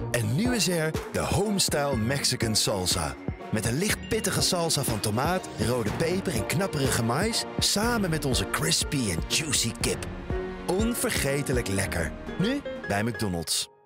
En nu is er de Homestyle Mexican Salsa. Met een licht pittige salsa van tomaat, rode peper en knapperige mais, samen met onze crispy en juicy kip. Onvergetelijk lekker. Nu bij McDonald's.